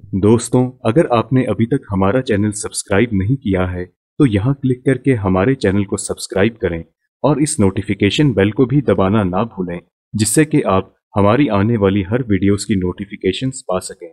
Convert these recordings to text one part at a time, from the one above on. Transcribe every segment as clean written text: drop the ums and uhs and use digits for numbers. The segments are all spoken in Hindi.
दोस्तों, अगर आपने अभी तक हमारा चैनल सब्सक्राइब नहीं किया है तो यहाँ क्लिक करके हमारे चैनल को सब्सक्राइब करें और इस नोटिफिकेशन बेल को भी दबाना ना भूलें, जिससे कि आप हमारी आने वाली हर वीडियोस की नोटिफिकेशंस पा सकें।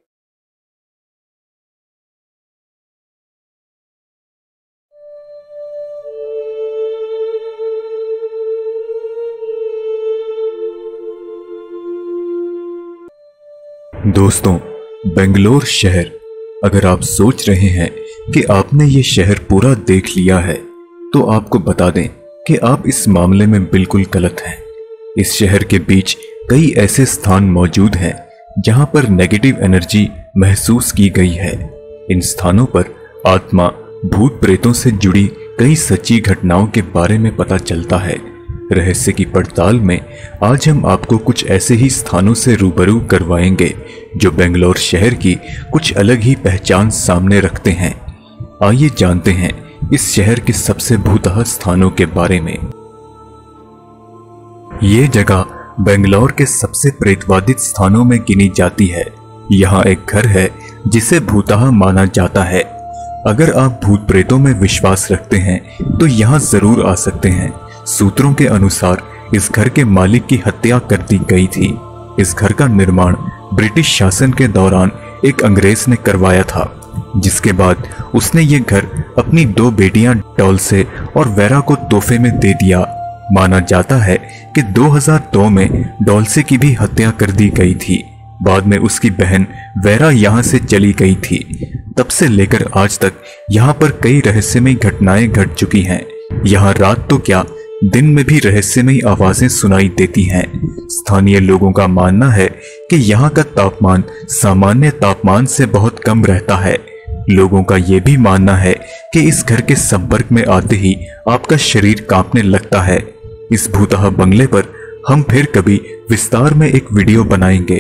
दोस्तों, बेंगलोर शहर, अगर आप सोच रहे हैं कि आपने ये शहर पूरा देख लिया है तो आपको बता दें कि आप इस मामले में बिल्कुल गलत हैं। इस शहर के बीच कई ऐसे स्थान मौजूद हैं जहां पर नेगेटिव एनर्जी महसूस की गई है। इन स्थानों पर आत्मा, भूत प्रेतों से जुड़ी कई सच्ची घटनाओं के बारे में पता चलता है। रहस्य की पड़ताल में आज हम आपको कुछ ऐसे ही स्थानों से रूबरू करवाएंगे जो बेंगलोर शहर की कुछ अलग ही पहचान सामने रखते हैं। आइए जानते हैं इस शहर के सबसे भूतहा स्थानों के बारे में। ये जगह बेंगलोर के सबसे प्रेतवादित स्थानों में गिनी जाती है। यहाँ एक घर है जिसे भूतहा माना जाता है। अगर आप भूत प्रेतों में विश्वास रखते हैं तो यहाँ जरूर आ सकते हैं। सूत्रों के अनुसार इस घर के मालिक की हत्या कर दी गई थी। इस घर का निर्माण ब्रिटिश शासन के दौरान एक अंग्रेज ने करवाया था, जिसके बाद उसने ये घर अपनी 2 बेटियां डॉल्से और वेरा को तोहफे में दे दिया। माना जाता है कि 2002 में डॉल्से की भी हत्या कर दी गई थी। बाद में उसकी बहन वेरा यहाँ से चली गई थी। तब से लेकर आज तक यहाँ पर कई रहस्यमयी घटनाएं घट चुकी हैं। यहाँ रात तो क्या, दिन में भी रहस्यमयी आवाजें सुनाई देती हैं। स्थानीय लोगों का मानना है कि यहाँ का तापमान सामान्य तापमान से बहुत कम रहता है। लोगों का यह भी मानना है कि इस घर के संपर्क में आते ही आपका शरीर कांपने लगता है। इस भूतहा बंगले पर हम फिर कभी विस्तार में एक वीडियो बनाएंगे।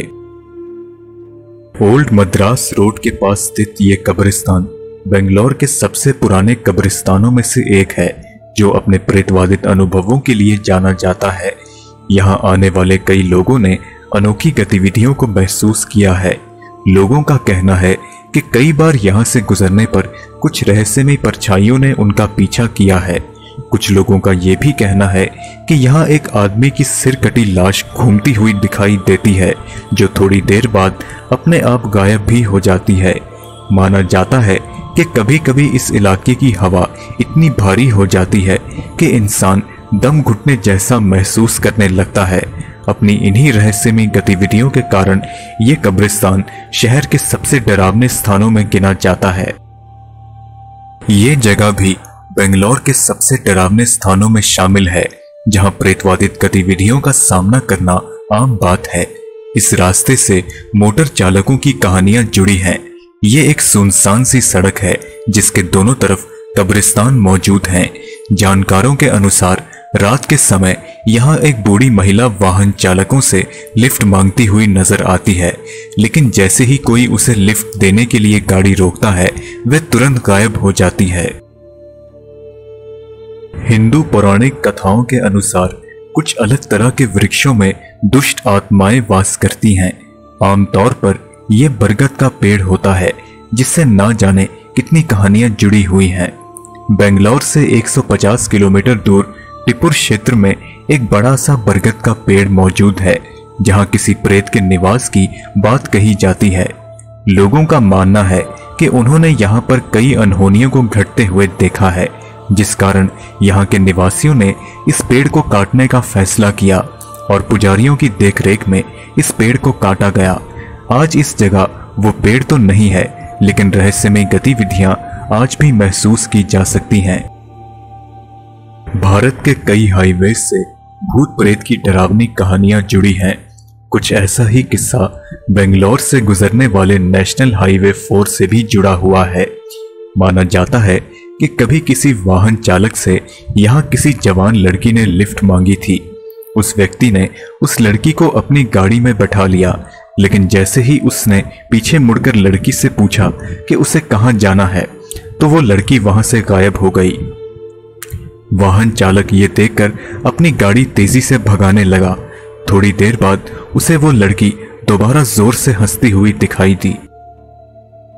ओल्ड मद्रास रोड के पास स्थित ये कब्रिस्तान बेंगलोर के सबसे पुराने कब्रिस्तानों में से एक है, जो अपने प्रेतवादित अनुभवों के लिए जाना जाता है। यहाँ आने वाले कई लोगों ने अनोखी गतिविधियों को महसूस किया है। लोगों का कहना है कि कई बार यहाँ से गुजरने पर कुछ रहस्यमयी परछाइयों ने उनका पीछा किया है। कुछ लोगों का यह भी कहना है कि यहाँ एक आदमी की सिर कटी लाश घूमती हुई दिखाई देती है, जो थोड़ी देर बाद अपने आप गायब भी हो जाती है। माना जाता है कि कभी कभी इस इलाके की हवा इतनी भारी हो जाती है कि इंसान दम घुटने जैसा महसूस करने लगता है। अपनी इन्हीं रहस्यमयी गतिविधियों के कारण ये कब्रिस्तान शहर के सबसे डरावने स्थानों में गिना जाता है। ये जगह भी बेंगलोर के सबसे डरावने स्थानों में शामिल है, जहां प्रेतवादित गतिविधियों का सामना करना आम बात है। इस रास्ते से मोटर चालकों की कहानियां जुड़ी हैं। ये एक सुनसान सी सड़क है जिसके दोनों तरफ कब्रिस्तान मौजूद हैं। जानकारों के अनुसार रात के समय यहाँ एक बूढ़ी महिला वाहन चालकों से लिफ्ट मांगती हुई नजर आती है, लेकिन जैसे ही कोई उसे लिफ्ट देने के लिए गाड़ी रोकता है, वह तुरंत गायब हो जाती है। हिंदू पौराणिक कथाओं के अनुसार कुछ अलग तरह के वृक्षों में दुष्ट आत्माएं वास करती हैं। आमतौर पर यह बरगद का पेड़ होता है, जिससे ना जाने कितनी कहानियां जुड़ी हुई हैं। बेंगलोर से 150 किलोमीटर दूर टिपुर क्षेत्र में एक बड़ा सा बरगद का पेड़ मौजूद है, जहां किसी प्रेत के निवास की बात कही जाती है। लोगों का मानना है कि उन्होंने यहाँ पर कई अनहोनियों को घटते हुए देखा है, जिस कारण यहाँ के निवासियों ने इस पेड़ को काटने का फैसला किया और पुजारियों की देखरेख में इस पेड़ को काटा गया। आज इस जगह वो पेड़ तो नहीं है, लेकिन रहस्यमयी गतिविधियां आज भी महसूस की जा सकती हैं। भारत के कई हाईवे से भूत प्रेत की डरावनी कहानियां जुड़ी हैं। कुछ ऐसा ही किस्सा बेंगलोर से गुजरने वाले नेशनल हाईवे 4 से भी जुड़ा हुआ है। माना जाता है कि कभी किसी वाहन चालक से यहाँ किसी जवान लड़की ने लिफ्ट मांगी थी। उस व्यक्ति ने उस लड़की को अपनी गाड़ी में बैठा लिया, लेकिन जैसे ही उसने पीछे मुड़कर लड़की से पूछा कि उसे कहां जाना है, तो वो लड़की वहां से गायब हो गई। वाहन चालक ये देखकर अपनी गाड़ी तेजी से भगाने लगा। थोड़ी देर बाद उसे वो लड़की दोबारा जोर से हंसती हुई दिखाई दी।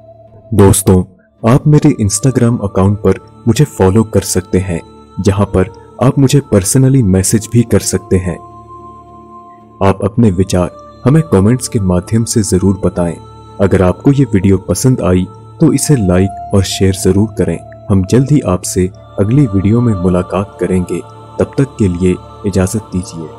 दोस्तों, आप मेरे इंस्टाग्राम अकाउंट पर मुझे फॉलो कर सकते हैं, जहां पर आप मुझे पर्सनली मैसेज भी कर सकते हैं। आप अपने विचार हमें कमेंट्स के माध्यम से जरूर बताएं। अगर आपको ये वीडियो पसंद आई तो इसे लाइक और शेयर जरूर करें। हम जल्द ही आपसे अगली वीडियो में मुलाकात करेंगे। तब तक के लिए इजाजत दीजिए।